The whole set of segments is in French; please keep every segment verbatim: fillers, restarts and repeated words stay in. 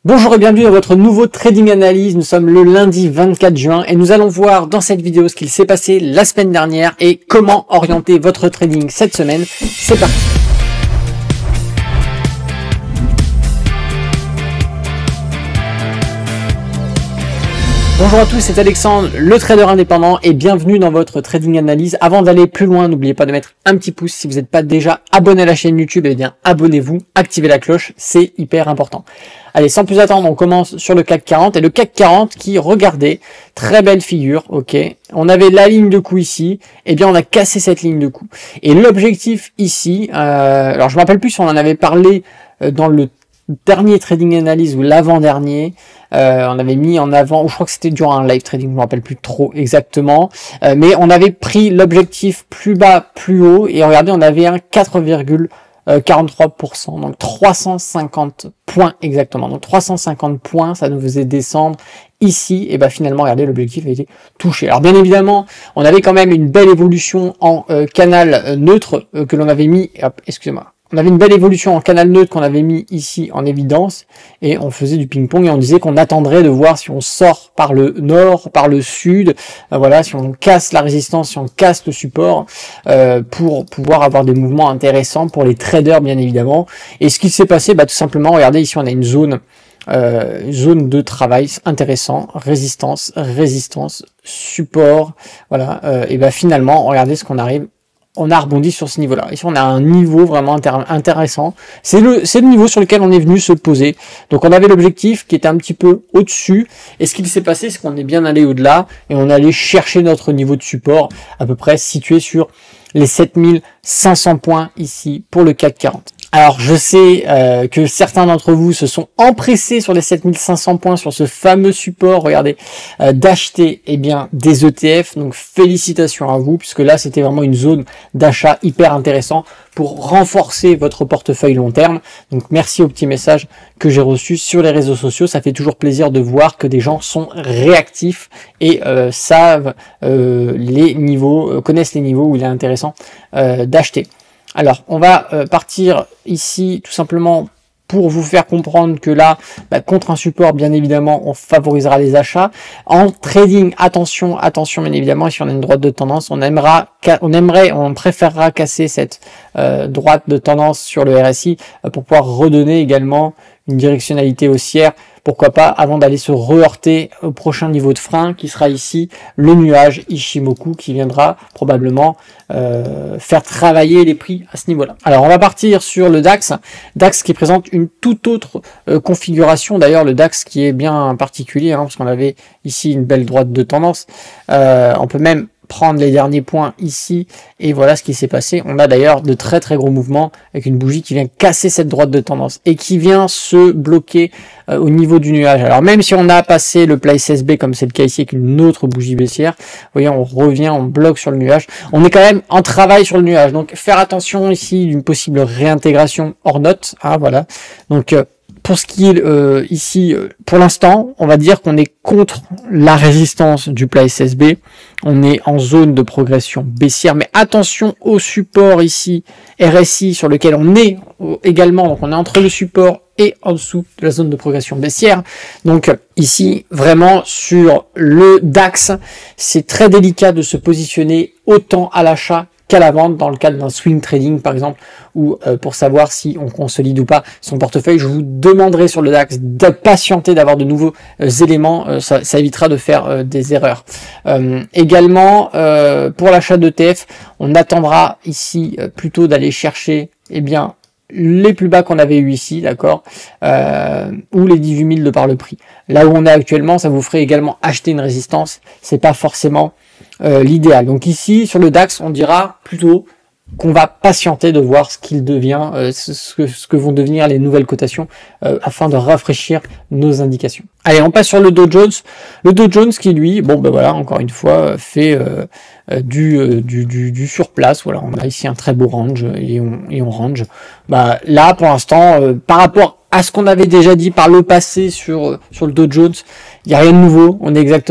Bonjour et bienvenue dans votre nouveau Trading Analyse. Nous sommes le lundi vingt-quatre juin et nous allons voir dans cette vidéo ce qu'il s'est passé la semaine dernière et comment orienter votre trading cette semaine. C'est parti. Bonjour à tous, c'est Alexandre, le trader indépendant et bienvenue dans votre Trading Analyse. Avant d'aller plus loin, n'oubliez pas de mettre un petit pouce. Si vous n'êtes pas déjà abonné à la chaîne YouTube, eh bien abonnez-vous, activez la cloche, c'est hyper important. Allez, sans plus attendre, on commence sur le C A C quarante et le C A C quarante qui, regardez, très belle figure, ok. On avait la ligne de coup ici, et eh bien on a cassé cette ligne de coup. Et l'objectif ici, euh, alors je me rappelle plus si on en avait parlé dans le dernier Trading Analyse ou l'avant-dernier, euh, on avait mis en avant, ou je crois que c'était durant un live trading, je me rappelle plus trop exactement, euh, mais on avait pris l'objectif plus bas, plus haut, et regardez, on avait un quatre virgule quarante-trois pour cent, donc trois cent cinquante points exactement, donc trois cent cinquante points, ça nous faisait descendre ici, et ben finalement, regardez, l'objectif a été touché. Alors bien évidemment, on avait quand même une belle évolution en euh, canal euh, neutre euh, que l'on avait mis, hop, excusez-moi, on avait une belle évolution en canal neutre qu'on avait mis ici en évidence et on faisait du ping-pong et on disait qu'on attendrait de voir si on sort par le nord, par le sud, euh, voilà, si on casse la résistance, si on casse le support euh, pour pouvoir avoir des mouvements intéressants pour les traders bien évidemment. Et ce qui s'est passé, bah tout simplement, regardez ici on a une zone Euh, zone de travail intéressant, résistance, résistance, support, voilà, euh, et ben finalement, regardez ce qu'on arrive, on a rebondi sur ce niveau-là. Ici, on a un niveau vraiment intér intéressant. C'est le, c'est le niveau sur lequel on est venu se poser. Donc, on avait l'objectif qui était un petit peu au-dessus. Et ce qui s'est passé, c'est qu'on est bien allé au-delà et on allait chercher notre niveau de support à peu près situé sur les sept mille cinq cents points ici pour le C A C quarante. Alors je sais euh, que certains d'entre vous se sont empressés sur les sept mille cinq cents points, sur ce fameux support, regardez, euh, d'acheter eh bien des E T F, donc félicitations à vous, puisque là c'était vraiment une zone d'achat hyper intéressant pour renforcer votre portefeuille long terme. Donc merci aux petits messages que j'ai reçus sur les réseaux sociaux, ça fait toujours plaisir de voir que des gens sont réactifs et euh, savent euh, les niveaux, euh, connaissent les niveaux où il est intéressant euh, d'acheter. Alors, on va euh, partir ici tout simplement pour vous faire comprendre que là, bah, contre un support, bien évidemment, on favorisera les achats. En trading, attention, attention, bien évidemment, si on a une droite de tendance, on aimera, on aimerait, on préférera casser cette euh, droite de tendance sur le R S I euh, pour pouvoir redonner également une directionnalité haussière. Pourquoi pas, avant d'aller se re-heurter au prochain niveau de frein qui sera ici, le nuage Ishimoku qui viendra probablement euh, faire travailler les prix à ce niveau-là. Alors on va partir sur le DAX, DAX qui présente une toute autre euh, configuration, d'ailleurs le DAX qui est bien particulier, hein, parce qu'on avait ici une belle droite de tendance, euh, on peut même prendre les derniers points ici et voilà ce qui s'est passé. On a d'ailleurs de très très gros mouvements avec une bougie qui vient casser cette droite de tendance et qui vient se bloquer euh, au niveau du nuage. Alors même si on a passé le place S B comme c'est le cas ici avec une autre bougie baissière, vous voyez on revient, on bloque sur le nuage. On est quand même en travail sur le nuage, donc faire attention ici d'une possible réintégration hors note. Ah voilà, donc euh, pour ce qui est euh, ici, euh, pour l'instant, on va dire qu'on est contre la résistance du place S B. On est en zone de progression baissière, mais attention au support ici, R S I, sur lequel on est également. Donc on est entre le support et en dessous de la zone de progression baissière. Donc ici, vraiment sur le DAX, c'est très délicat de se positionner autant à l'achat qu'à la vente dans le cadre d'un swing trading par exemple, ou euh, pour savoir si on consolide ou pas son portefeuille. Je vous demanderai sur le DAX de patienter, d'avoir de nouveaux euh, éléments, euh, ça, ça évitera de faire euh, des erreurs. Euh, également, euh, pour l'achat d'E T F, on attendra ici euh, plutôt d'aller chercher eh bien les plus bas qu'on avait eu ici, d'accord, euh, ou les dix-huit mille de par le prix. Là où on est actuellement, ça vous ferait également acheter une résistance, c'est pas forcément Euh, l'idéal. Donc ici sur le DAX on dira plutôt qu'on va patienter de voir ce qu'il devient, euh, ce, que, ce que vont devenir les nouvelles cotations euh, afin de rafraîchir nos indications. Allez, on passe sur le Dow Jones. Le Dow Jones qui lui, bon ben voilà, encore une fois, fait euh, euh, du, euh, du, du, du surplace. Voilà, on a ici un très beau range et on, et on range. Bah là pour l'instant, euh, par rapport à ce qu'on avait déjà dit par le passé sur, sur le Dow Jones, il n'y a rien de nouveau. On est exactement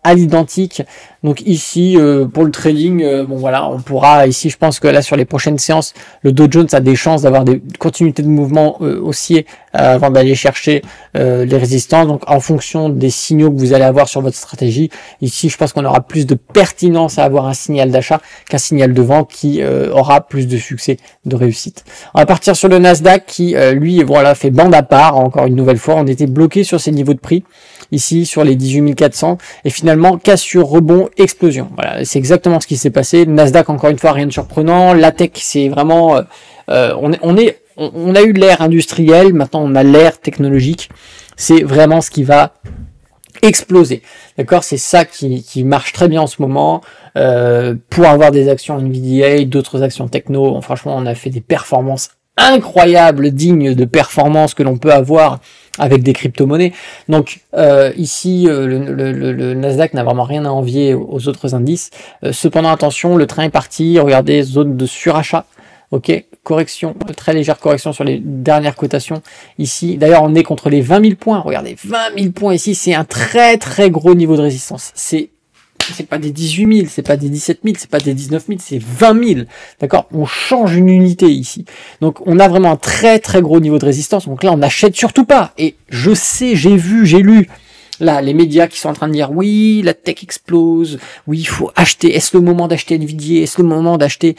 à l'identique. Donc ici, euh, pour le trading, euh, bon voilà, on pourra ici, je pense que là sur les prochaines séances, le Dow Jones a des chances d'avoir des continuités de mouvement euh, haussier euh, avant d'aller chercher euh, les résistances. Donc en fonction des signaux que vous allez avoir sur votre stratégie, ici je pense qu'on aura plus de pertinence à avoir un signal d'achat qu'un signal de vente qui euh, aura plus de succès, de réussite. On va partir sur le Nasdaq qui euh, lui voilà fait bande à part. Encore une nouvelle fois, on était bloqué sur ces niveaux de prix ici sur les dix-huit mille quatre cents et finalement cassure, rebond, explosion. Voilà, c'est exactement ce qui s'est passé. Le Nasdaq, encore une fois, rien de surprenant. La tech, c'est vraiment euh, on est on est on, on a eu l'ère industrielle, maintenant on a l'ère technologique. C'est vraiment ce qui va exploser. D'accord, c'est ça qui, qui marche très bien en ce moment. Euh, pour avoir des actions Nvidia, d'autres actions techno, bon, franchement, on a fait des performances incroyables, dignes de performances que l'on peut avoir avec des crypto-monnaies. Donc euh, ici, euh, le, le, le, le Nasdaq n'a vraiment rien à envier aux autres indices. Euh, cependant, attention, le train est parti. Regardez, zone de surachat. Ok, correction, très légère correction sur les dernières cotations ici. D'ailleurs, on est contre les vingt mille points. Regardez, vingt mille points ici, c'est un très très gros niveau de résistance. C'est c'est pas des dix-huit mille, c'est pas des dix-sept mille, c'est pas des dix-neuf mille, c'est vingt mille. D'accord? On change une unité ici. Donc, on a vraiment un très très gros niveau de résistance. Donc là, on n'achète surtout pas. Et je sais, j'ai vu, j'ai lu là, les médias qui sont en train de dire oui, la tech explose, oui, il faut acheter. Est-ce le moment d'acheter Nvidia? Est-ce le moment d'acheter...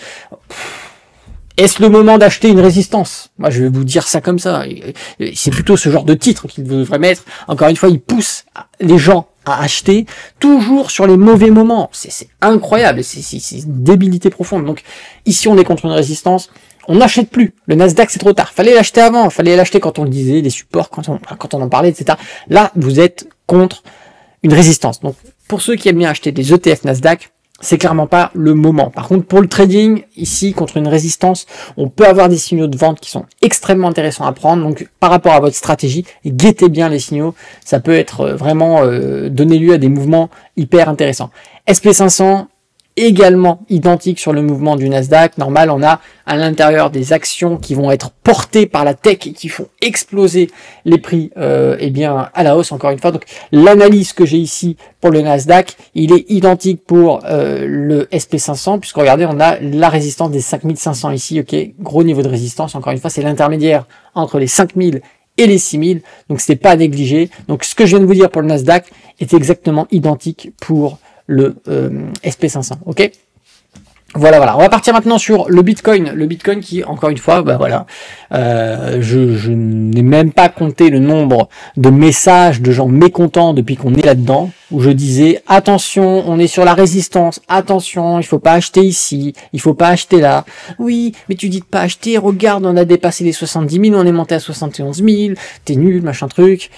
Est-ce le moment d'acheter une résistance? Moi, je vais vous dire ça comme ça. C'est plutôt ce genre de titre qu'il devrait mettre. Encore une fois, il pousse les gens à acheter toujours sur les mauvais moments. C'est incroyable. C'est une débilité profonde. Donc, ici, on est contre une résistance. On n'achète plus. Le Nasdaq, c'est trop tard. Fallait l'acheter avant. Fallait l'acheter quand on le disait, les supports, quand on, quand on en parlait, et cetera. Là, vous êtes contre une résistance. Donc, pour ceux qui aiment bien acheter des E T F Nasdaq, c'est clairement pas le moment. Par contre, pour le trading, ici, contre une résistance, on peut avoir des signaux de vente qui sont extrêmement intéressants à prendre. Donc, par rapport à votre stratégie, guettez bien les signaux. Ça peut être vraiment euh, donner lieu à des mouvements hyper intéressants. S P cinq cents, également identique sur le mouvement du Nasdaq. Normal, on a à l'intérieur des actions qui vont être portées par la tech et qui font exploser les prix euh, eh bien à la hausse encore une fois. Donc l'analyse que j'ai ici pour le Nasdaq, il est identique pour euh, le S P cinq cents, puisque regardez, on a la résistance des cinq mille cinq cents ici. Ok, gros niveau de résistance. Encore une fois, c'est l'intermédiaire entre les cinq mille et les six mille. Donc c'est pas à négliger. Donc ce que je viens de vous dire pour le Nasdaq est exactement identique pour le euh, S P cinq cents, ok? Voilà, voilà. On va partir maintenant sur le Bitcoin. Le Bitcoin qui, encore une fois, bah voilà, euh, je, je n'ai même pas compté le nombre de messages de gens mécontents depuis qu'on est là-dedans, où je disais, attention, on est sur la résistance, attention, il faut pas acheter ici, il faut pas acheter là. Oui, mais tu dis de pas acheter, regarde, on a dépassé les soixante-dix mille, on est monté à soixante et onze mille, t'es nul, machin truc.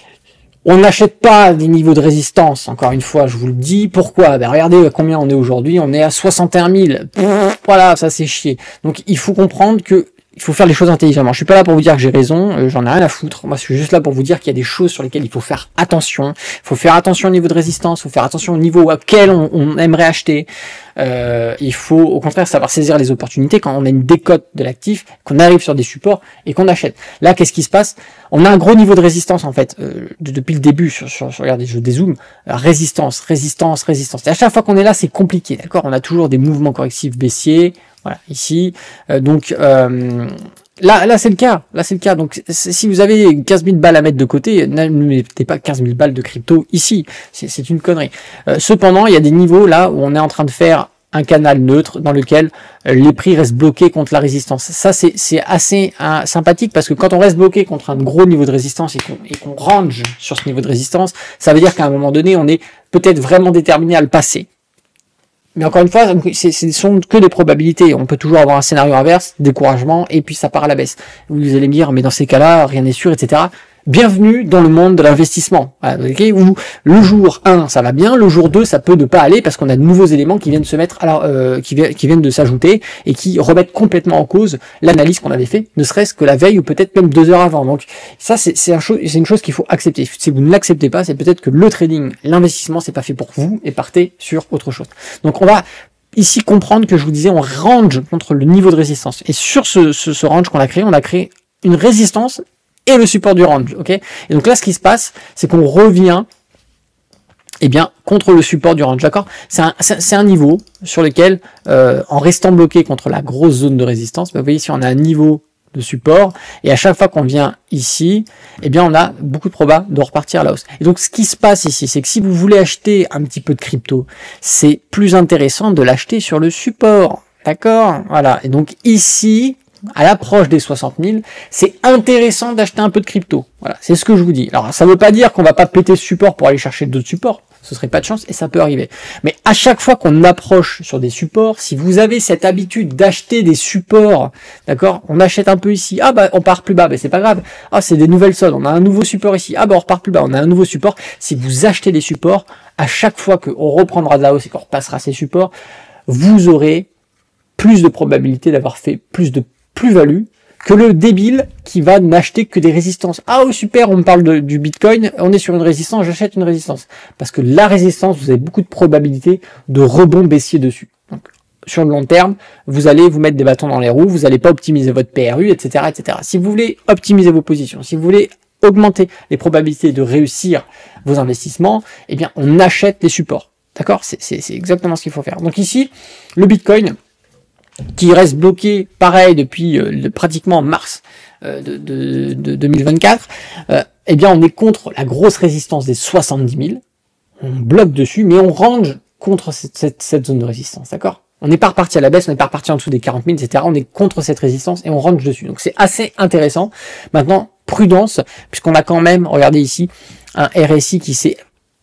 On n'achète pas des niveaux de résistance, encore une fois, je vous le dis. Pourquoi? Ben regardez combien on est aujourd'hui, on est à soixante et un mille. Voilà, ça c'est chier. Donc il faut comprendre que il faut faire les choses intelligemment. Je suis pas là pour vous dire que j'ai raison, euh, j'en ai rien à foutre. Moi, je suis juste là pour vous dire qu'il y a des choses sur lesquelles il faut faire attention. Il faut faire attention au niveau de résistance, il faut faire attention au niveau auquel on, on aimerait acheter. Euh, il faut au contraire savoir saisir les opportunités quand on a une décote de l'actif, qu'on arrive sur des supports et qu'on achète. Là, qu'est-ce qui se passe? On a un gros niveau de résistance en fait euh, de, depuis le début. Sur, sur, sur regardez, je dézoome. Euh, résistance, résistance, résistance. Et à chaque fois qu'on est là, c'est compliqué, d'accord? On a toujours des mouvements correctifs baissiers. Voilà, ici. Euh, donc euh, là, là c'est le cas. Là, c'est le cas. Donc si vous avez quinze mille balles à mettre de côté, ne mettez pas quinze mille balles de crypto ici. C'est une connerie. Euh, cependant, il y a des niveaux là où on est en train de faire un canal neutre dans lequel euh, les prix restent bloqués contre la résistance. Ça, c'est assez euh, sympathique parce que quand on reste bloqué contre un gros niveau de résistance et qu'on qu'on range sur ce niveau de résistance, ça veut dire qu'à un moment donné, on est peut-être vraiment déterminé à le passer. Mais encore une fois, ce ne sont que des probabilités. On peut toujours avoir un scénario inverse, découragement, et puis ça part à la baisse. Vous allez me dire, mais dans ces cas-là, rien n'est sûr, et cetera. Bienvenue dans le monde de l'investissement, okay, où le jour un, ça va bien, le jour deux, ça peut ne pas aller parce qu'on a de nouveaux éléments qui viennent se mettre, alors euh, qui, qui viennent de s'ajouter et qui remettent complètement en cause l'analyse qu'on avait fait, ne serait-ce que la veille ou peut-être même deux heures avant. Donc ça, c'est un cho une chose qu'il faut accepter. Si vous ne l'acceptez pas, c'est peut-être que le trading, l'investissement, c'est pas fait pour vous et partez sur autre chose. Donc on va ici comprendre que je vous disais, on range contre le niveau de résistance. Et sur ce, ce, ce range qu'on a créé, on a créé une résistance et le support du range, ok? Et donc là, ce qui se passe, c'est qu'on revient eh bien, contre le support du range, d'accord? C'est un, c'est un niveau sur lequel, euh, en restant bloqué contre la grosse zone de résistance, bah, vous voyez, si on a un niveau de support, et à chaque fois qu'on vient ici, eh bien, on a beaucoup de probas de repartir à la hausse. Et donc, ce qui se passe ici, c'est que si vous voulez acheter un petit peu de crypto, c'est plus intéressant de l'acheter sur le support, d'accord? Voilà. Et donc, ici, à l'approche des soixante mille, c'est intéressant d'acheter un peu de crypto. Voilà, c'est ce que je vous dis. Alors, ça ne veut pas dire qu'on va pas péter ce support pour aller chercher d'autres supports. Ce serait pas de chance et ça peut arriver. Mais à chaque fois qu'on approche sur des supports, si vous avez cette habitude d'acheter des supports, d'accord, on achète un peu ici, ah bah on part plus bas, mais c'est pas grave. Ah, c'est des nouvelles soldes, on a un nouveau support ici, ah bah on repart plus bas, on a un nouveau support. Si vous achetez des supports, à chaque fois qu'on reprendra de la hausse et qu'on repassera ces supports, vous aurez plus de probabilité d'avoir fait plus de plus-value que le débile qui va n'acheter que des résistances. Ah, oh, super, on me parle de, du Bitcoin, on est sur une résistance, j'achète une résistance. Parce que la résistance, vous avez beaucoup de probabilité de rebond baissier dessus. Donc, sur le long terme, vous allez vous mettre des bâtons dans les roues, vous n'allez pas optimiser votre P R U, et cetera, et cetera. Si vous voulez optimiser vos positions, si vous voulez augmenter les probabilités de réussir vos investissements, eh bien, on achète les supports. D'accord? C'est exactement ce qu'il faut faire. Donc ici, le Bitcoin, qui reste bloqué, pareil, depuis euh, pratiquement mars euh, de, de, de deux mille vingt-quatre, euh, eh bien, on est contre la grosse résistance des soixante-dix mille. On bloque dessus, mais on range contre cette, cette, cette zone de résistance, d'accord? On n'est pas reparti à la baisse, on n'est pas reparti en dessous des quarante mille, et cetera. On est contre cette résistance et on range dessus. Donc, c'est assez intéressant. Maintenant, prudence, puisqu'on a quand même, regardez ici, un R S I qui s'est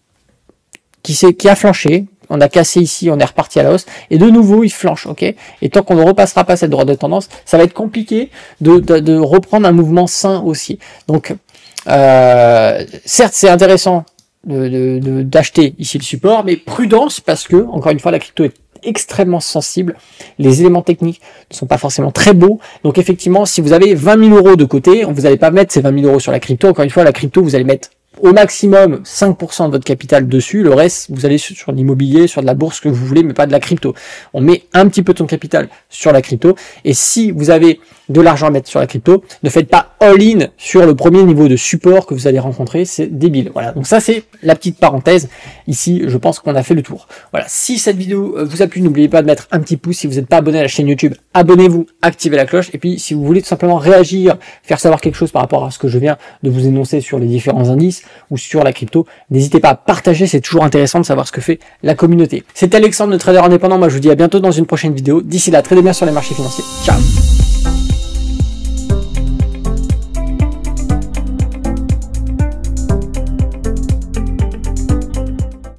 qui s'est qui a flanché. On a cassé ici, on est reparti à la hausse, et de nouveau, il flanche, ok? Et tant qu'on ne repassera pas cette droite de tendance, ça va être compliqué de, de, de reprendre un mouvement sain aussi. Donc, euh, certes, c'est intéressant d'acheter de, de, ici le support, mais prudence, parce que, encore une fois, la crypto est extrêmement sensible, les éléments techniques ne sont pas forcément très beaux, donc effectivement, si vous avez vingt mille euros de côté, vous n'allez pas mettre ces vingt mille euros sur la crypto, encore une fois, la crypto, vous allez mettre au maximum cinq pour cent de votre capital dessus, le reste, vous allez sur l'immobilier, sur de la bourse que vous voulez, mais pas de la crypto. On met un petit peu de son capital sur la crypto, et si vous avez de l'argent à mettre sur la crypto, ne faites pas all-in sur le premier niveau de support que vous allez rencontrer, c'est débile. Voilà, donc ça c'est la petite parenthèse. Ici, je pense qu'on a fait le tour. Voilà, si cette vidéo vous a plu, n'oubliez pas de mettre un petit pouce. Si vous n'êtes pas abonné à la chaîne YouTube, abonnez-vous, activez la cloche, et puis si vous voulez tout simplement réagir, faire savoir quelque chose par rapport à ce que je viens de vous énoncer sur les différents indices, ou sur la crypto, n'hésitez pas à partager, c'est toujours intéressant de savoir ce que fait la communauté. C'est Alexandre, le trader indépendant, moi je vous dis à bientôt dans une prochaine vidéo. D'ici là, tradez bien sur les marchés financiers. Ciao!